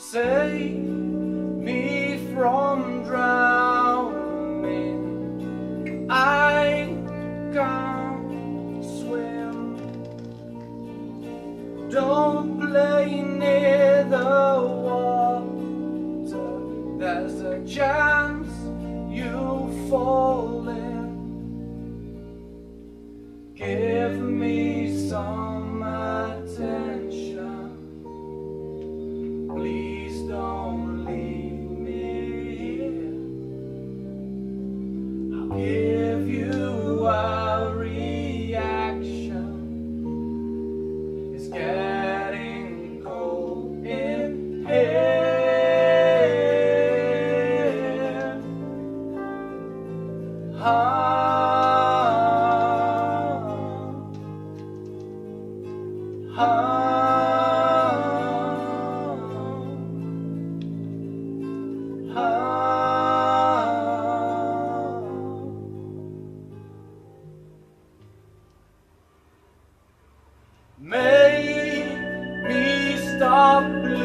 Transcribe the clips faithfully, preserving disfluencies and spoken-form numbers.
Save me from drowning. I can't swim. Don't play near the water. There's a chance you'll fall in. Give me some attention. Please don't leave me here. I'll give you a reaction. It's getting cold in here. Ah. Ah. Make me stop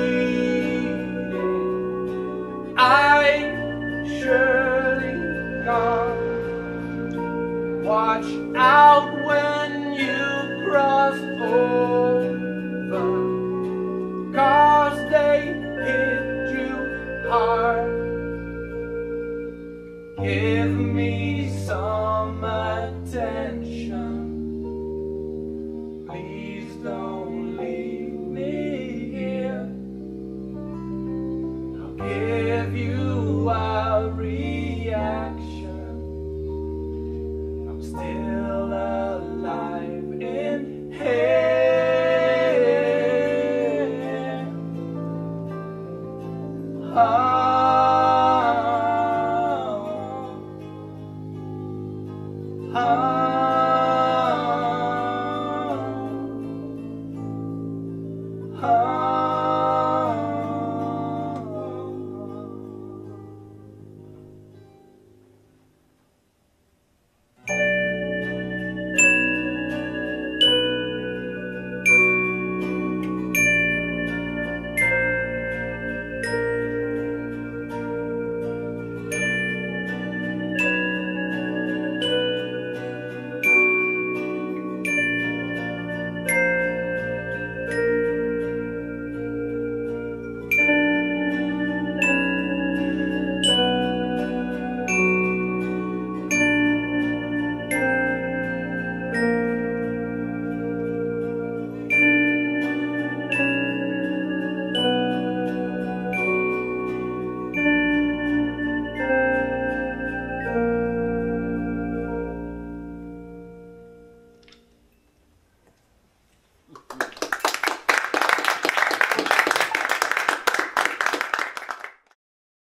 bleeding. I surely can't. Watch out when you cross over, 'cause they hit you hard. Give me some